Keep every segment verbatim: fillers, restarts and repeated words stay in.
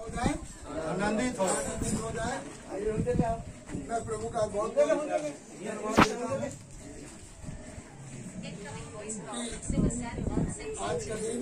आनंदित हो आनंदित हो जाए। मैं प्रभु का बहुत धन्यवाद देता हूँ कि आज का दिन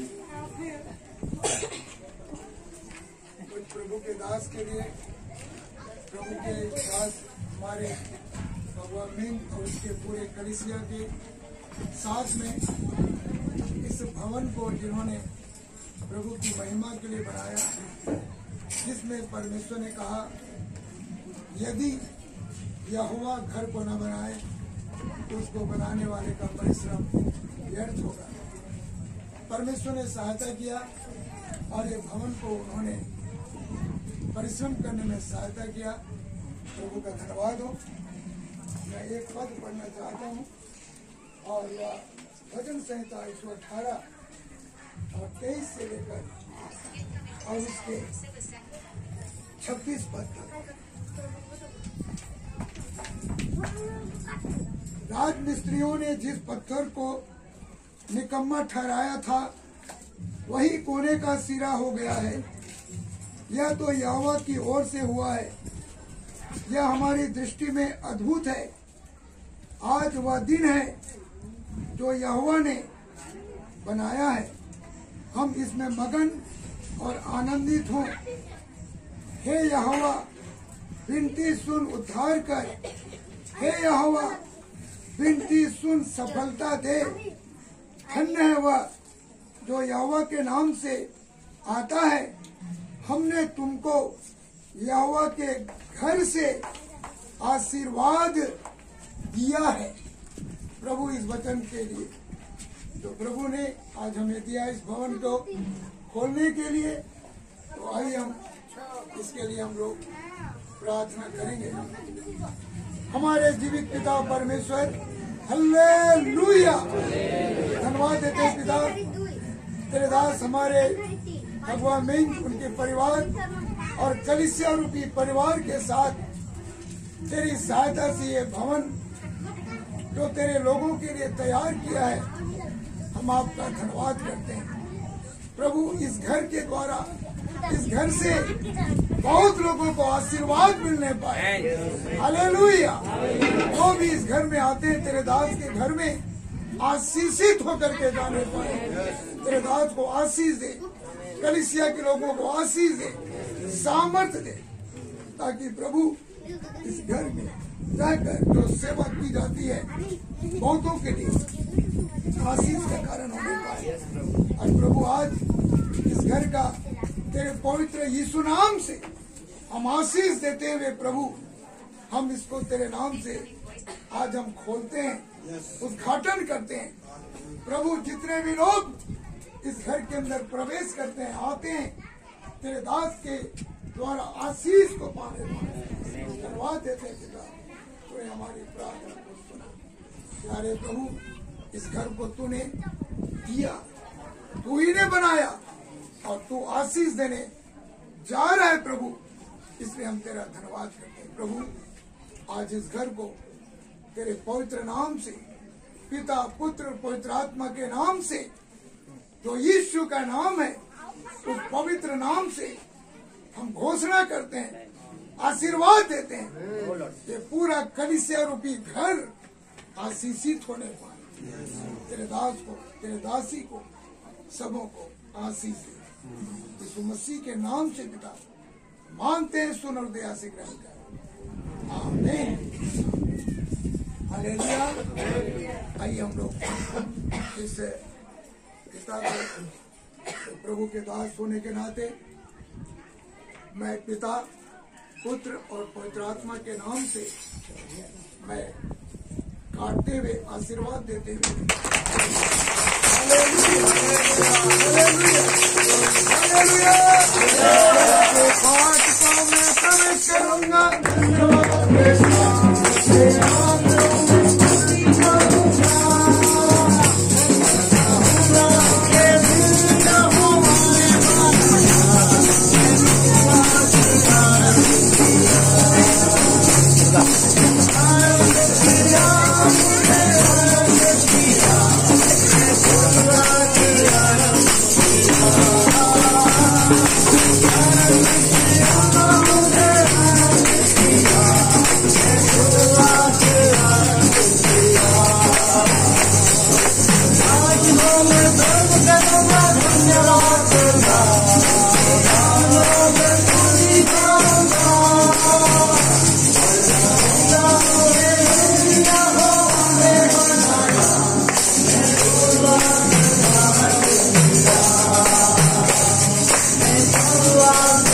कुछ प्रभु के दास के लिए, प्रभु के दास हमारे भगवान मिंग और उसके पूरे कलीसिया के साथ में इस भवन को जिन्होंने प्रभु की महिमा के लिए बनाया, जिसमें परमेश्वर ने कहा यदि यहोवा घर को न बनाए तो उसको बनाने वाले का परिश्रम व्यर्थ होगा। परमेश्वर ने सहायता किया और ये भवन को उन्होंने परिश्रम करने में सहायता किया। प्रभु का धन्यवाद हो। मैं एक पद पढ़ना चाहता हूँ और यह भजन संहिता एक सौ अठारह और तेईस से लेकर और उसके छब्बीस पद तक। राजमिस्त्रियों ने जिस पत्थर को निकम्मा ठहराया था वही कोने का सिरा हो गया है। यह तो यहोवा की ओर से हुआ है। यह हमारी दृष्टि में अद्भुत है। आज वह दिन है जो यहोवा ने बनाया है। हम इसमें मगन और आनंदित हों। हे यहोवा, विनती सुन उद्धार कर। हे यहोवा, विनती सुन सफलता दे। धन्य है वह जो यहोवा के नाम से आता है। हमने तुमको यहोवा के घर से आशीर्वाद दिया है। प्रभु इस वचन के लिए जो प्रभु ने आज हमें दिया, इस भवन को खोलने के लिए, तो आइए हम इसके लिए हम लोग प्रार्थना करेंगे। हमारे जीवित पिता परमेश्वर, हालेलुया, धन्यवाद देते हैं पिता। तेरे दास हमारे भगवान मिंग, उनके परिवार और कलीसिया रूपी परिवार के साथ तेरी सहायता से ये भवन जो तेरे लोगों के लिए तैयार किया है, हम आपका धन्यवाद करते हैं। प्रभु, इस घर के द्वारा, इस घर से बहुत लोगों को आशीर्वाद मिलने पाए। हालेलुया। वो भी इस घर में आते हैं, तेरे दास के घर में आशीषित होकर के जाने पाए। तेरे दास को आशीष दे, कलीसिया के लोगों को आशीष दे, सामर्थ्य दे, ताकि प्रभु इस घर में जाकर जो सेवा की जाती है बहुतों के लिए आशीष का कारण होने पाए। और प्रभु, आज इस घर का तेरे पवित्र यीशु नाम से हम आशीष देते हुए प्रभु, हम इसको तेरे नाम से आज हम खोलते हैं, उद्घाटन करते हैं। प्रभु, जितने भी लोग इस घर के अंदर प्रवेश करते हैं, आते हैं, तेरे दास के द्वारा आशीष को पाने धन्यवाद देते हैं पिता। तो हमारी प्रार्थना को सुना। प्यारे प्रभु, इस घर को तूने दिया, तू ही ने बनाया और तू आशीष देने जा रहा है प्रभु, इसलिए हम तेरा धन्यवाद करते हैं। प्रभु, आज इस घर को तेरे पवित्र नाम से, पिता, पुत्र, पवित्र आत्मा के नाम से, जो यीशु का नाम है, उस पवित्र नाम से हम घोषणा करते हैं, आशीर्वाद देते हैं। ये पूरा कलीसिया रूपी घर आशीषित होने पाए। तेरे दास को, तेरे दासी को, सबों को आशीष दे। यीशु मसीह के नाम से पिता मांगते हैं, सुन और दया से ग्रहण कर। आमीन। हालेलुया। आइए हम लोग इस पिता को, प्रभु के दास होने के नाते मैं पिता, पुत्र और पवित्र आत्मा के नाम से मैं काटते हुए आशीर्वाद देते हुए पाठ को मैं प्रवेश करूंगा। Yeah.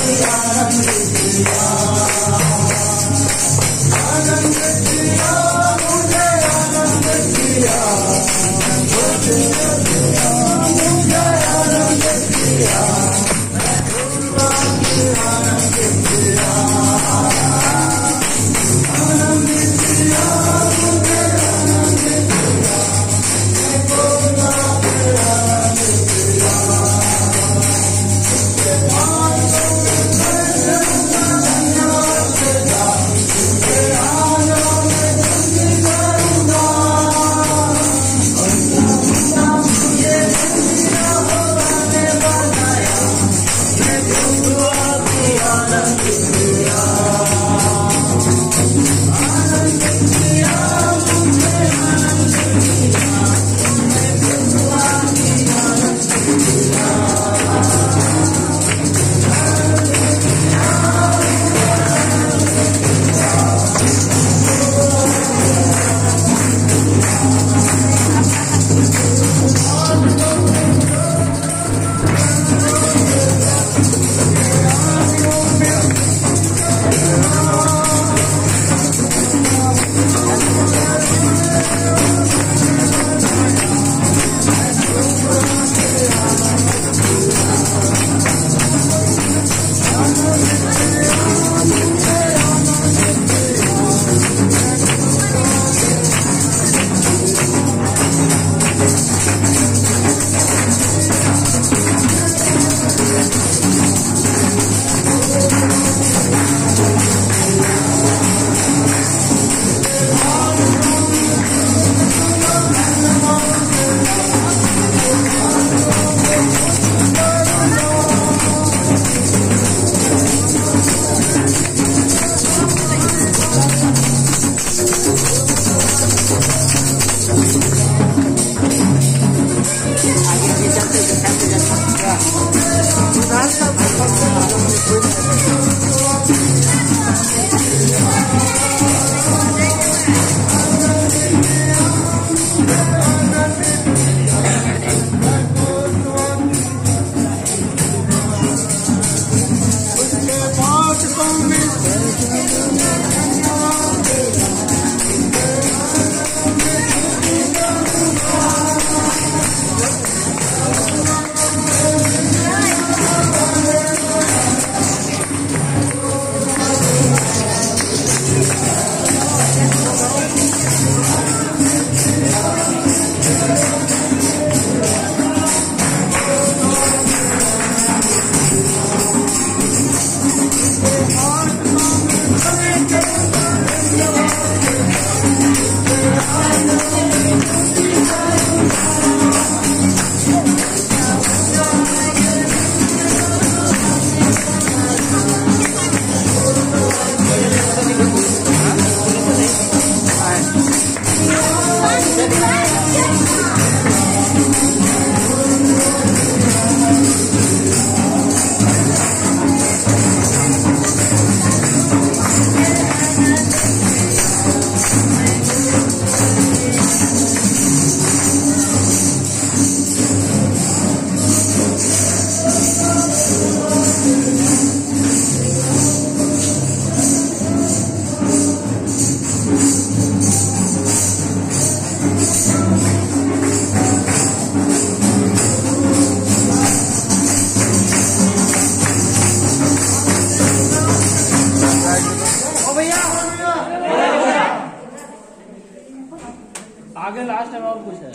आगे लास्ट टाइम और कुछ है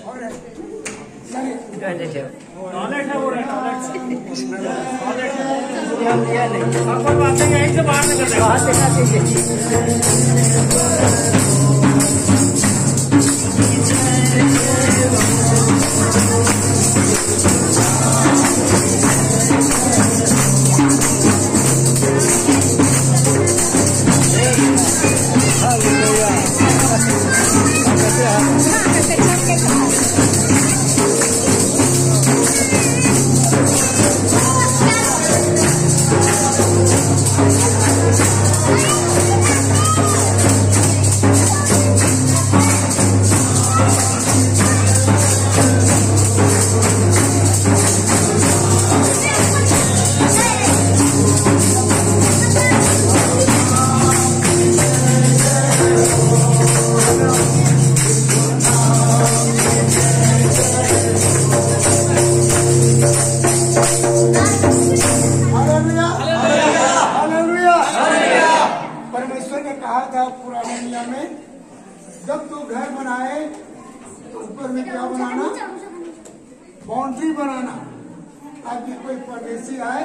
टॉयलेट है वो टॉयलेट बातें यहीं से बाहर निकल गया पुराने नियम में, जब तू घर बनाए तो ऊपर में क्या बनाना, बाउंड्री बनाना, ताकि कोई परदेसी आए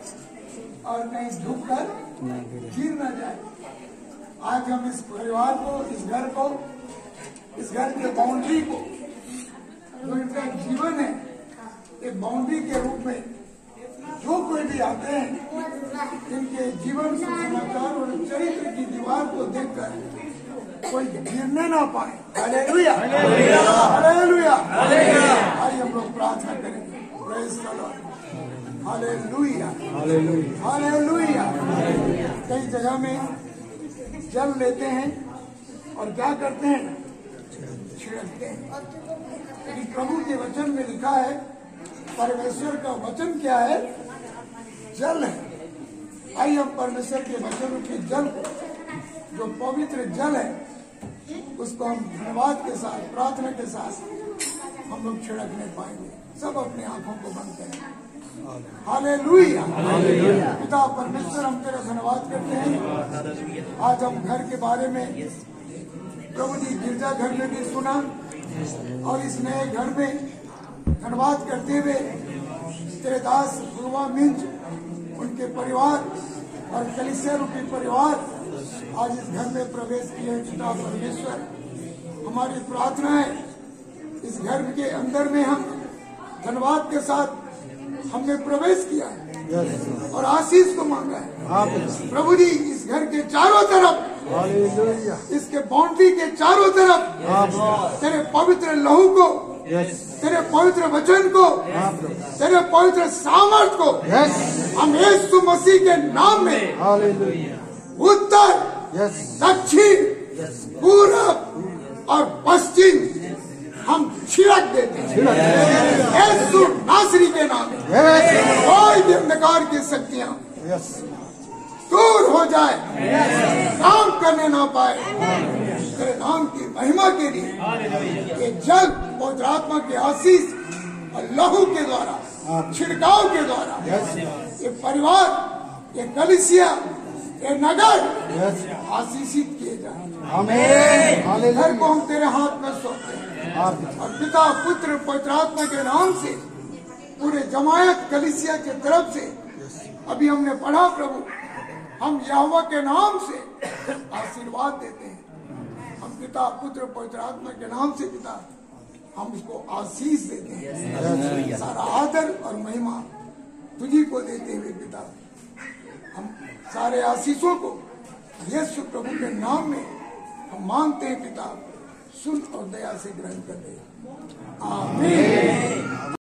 और कहीं झुक कर गिर न जाए। आज हम इस परिवार को, इस घर को, इस घर के बाउंड्री को, जो इनका जीवन है, एक बाउंड्री के रूप में जो कोई भी आते हैं, इनके जीवन समाचार और चरित्र की दीवार को देखकर कोई गिरने ना पाए। हालेलुया, हालेलुया, आइए हम लोग प्रार्थना करेंगे। Praise the lord, hallelujah, hallelujah. कई जगह में जल लेते हैं और क्या करते हैं, छिड़कते हैं। लेकिन प्रभु के वचन में लिखा है, परमेश्वर का वचन क्या है, जल है। आइए हम परमेश्वर के वचन के जल को, जो पवित्र जल है, उसको हम धन्यवाद के साथ, प्रार्थना के साथ हम लोग छिड़कने पाएंगे। सब अपने आंखों को बंद करें। हालेलुया, पिता परमेश्वर, हम तेरा धन्यवाद करते हैं। आज हम घर के बारे में प्रभु जी गिरजा घर में भी सुना, और इस नए घर में धन्यवाद करते हुए तेरे दास गुरुआ मिंज, उनके परिवार और कलीसिया रूपी परिवार आज इस घर में प्रवेश किए हैं। पिता परमेश्वर, हमारी प्रार्थना है इस घर के अंदर में हम धन्यवाद के साथ हमने प्रवेश किया है और आशीष को मांगा है। प्रभु जी इस घर के चारों तरफ, इसके बाउंड्री के चारों तरफ तेरे पवित्र लहू को, तेरे पवित्र वचन को, तेरे पवित्र सामर्थ को हम यीशु मसीह के नाम में उत्तर, दक्षिण, पूर्व और पश्चिम हम छिड़क देते हैं यीशु नासरी के नाम में। कोई भी अंधकार की शक्तियां दूर हो जाए, काम करने ना पाए। तेरे नाम की महिमा के लिए ये जल पवित्र आत्मा के आशीष और लहू के द्वारा, छिड़काव के द्वारा ये परिवार, ये कलीसिया, ये नगर आशीषित किए जाए। घर को हम तेरे हाथ में सौंपते हैं और पिता, पुत्र, पवित्र आत्मा के नाम से पूरे जमायत कलीसिया की तरफ से अभी हमने पढ़ा प्रभु, हम यहोवा के नाम से आशीर्वाद देते हैं। हम पिता, पुत्र, पवित्र आत्मा के नाम से पिता हम उसको आशीष देते हैं। सारा आदर और महिमा तुझी को देते हुए पिता, हम सारे आशीषों को यीशु प्रभु के नाम में हम मांगते हैं। पिता सुन और दया से ग्रहण कर दे। आमीन।